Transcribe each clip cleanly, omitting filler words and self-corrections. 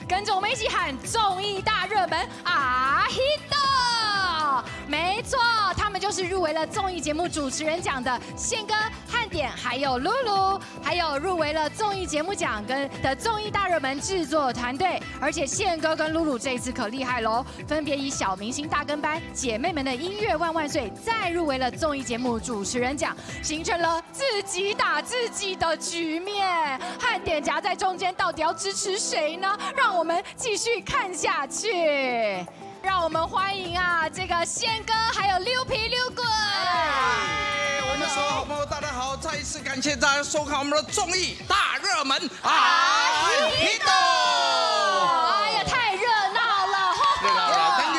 跟着我们一起喊综艺大热门啊 hit！ 没错，他们就是入围了综艺节目主持人奖的宪哥、汉典，还有露露，还有入围了综艺节目奖的综艺大热门制作团队。而且宪哥跟露露这一次可厉害喽，分别以小明星大跟班、姐妹们的音乐万万岁，再入围了综艺节目主持人奖，形成了自己打自己的局面。汉典夹在中间，到底要支持谁呢？让我们继续看下去。让我们欢迎啊，这个宪哥还有溜皮溜滚。 我们所有好朋友，大家好！再一次感谢大家收看我们的综艺大热门啊 hit！ 哎呀，太热闹了 ！Thank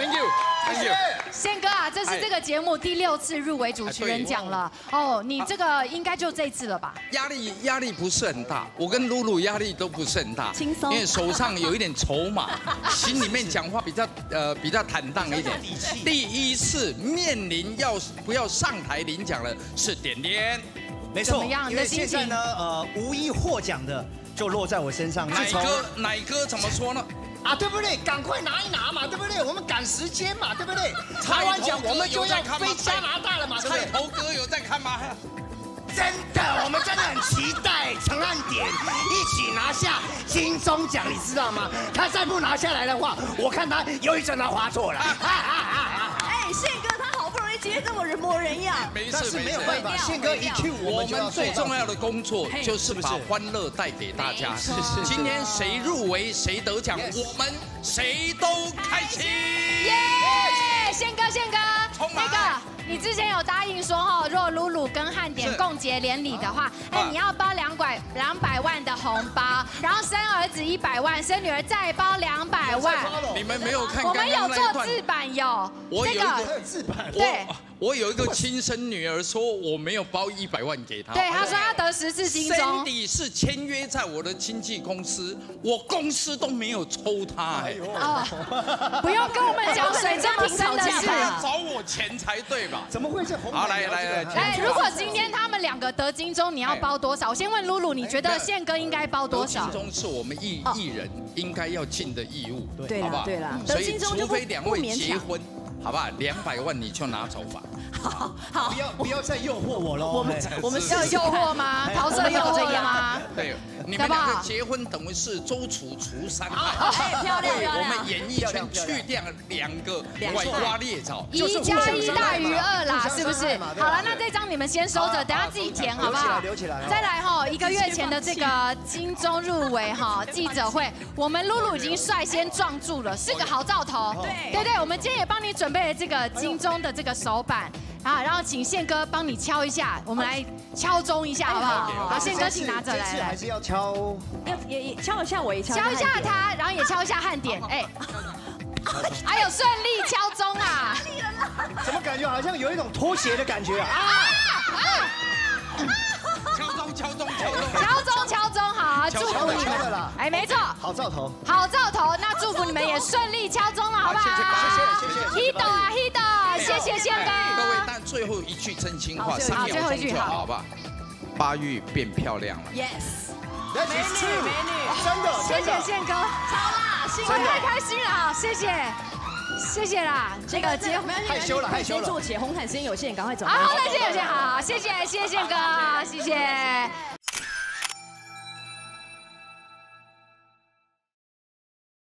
you。 宪哥啊，这是这个节目第6次入围主持人奖了哦，你这个应该就这次了吧？ 压力不是很大，我跟露露压力都不是很大， 轻松， 因为手上有一点筹码，心里面讲话比较坦荡一点。第一次面临要不要上台领奖了，是点点。 没错，因为现在呢，无一获奖的就落在我身上。 奶哥怎么说呢？ 啊，对不对？赶快拿一拿嘛，对不对？我们赶时间嘛，对不对？台湾奖我们就要飞加拿大了嘛，对不对？ 菜头哥有在看吗？ 真的，我们真的很期待陈汉典一起拿下金钟奖，你知道吗？他再不拿下来的话，我看他有一阵他滑错了。 哎，宪哥他好不容易今天这么人模人样， 但是没有办法，宪哥一 Q 我们最重要的工作就是把欢乐带给大家。今天谁入围谁得奖，我们谁都开心。 耶！宪哥，那个。你之前有答应说哈，如果露露跟汉典共结连理的话，哎，你要包200万的红包，然后生儿子100万，生女儿再包200万。 你们没有看？ 我们有做字版有， 我有一个字版， 对。 我有一个亲生女儿说我没有包100万给她， 对，她说她得10次金钟。 Sandy 是签约在我的经纪公司，我公司都没有抽她。哎， 不用跟我们讲水真平真的事， 要找我钱才对吧？ 怎么会是红？ 好，来， 哎，如果今天他们2个得金钟，你要包多少？我先问露露，你觉得宪哥应该包多少？ 得金钟是我们艺人应该要尽的义务， 好不好？对了， 所以除非2位结婚。好吧，200万你就拿走吧。 好，不要再诱惑我了。 我们是要诱惑吗？桃色诱惑吗？ 对，你们2个结婚等于是周楚除3害。 哎，漂亮！ 我们演艺圈去掉2个拐瓜裂枣 ，1加1大于2啦，是不是？好了，那这张你们先收着，等下自己填好不好？ 留起来。 再来哈，1个月前的这个金钟入围哈记者会，我们露露已经率先撞住了，是个好兆头。对，我们今天也帮你准备了这个金钟的这个手板啊，然后请宪哥帮你敲一下，我们来敲钟一下好不好？好，宪哥请拿着来。 还是要敲， 也敲一下我，也敲一下他，然后也敲一下汉典，哎，还有顺利敲钟啊！ 怎么感觉好像有一种脱鞋的感觉啊？ 敲钟，好，祝福你们。哎，没错， 好兆头， 那祝福你们也顺利敲钟了，好不好？ 谢谢。 Hito，谢谢宪哥。 各位，但最后一句真心话，3秒钟就好吧？巴育变漂亮了。 Yes， 美女，真的， 谢谢宪哥， 超辣， 我太开心了，谢谢啦，这个结婚害羞了， 先做起，红毯时间有限，赶快走。 好，红毯时间有限，好，谢谢宪哥，谢谢。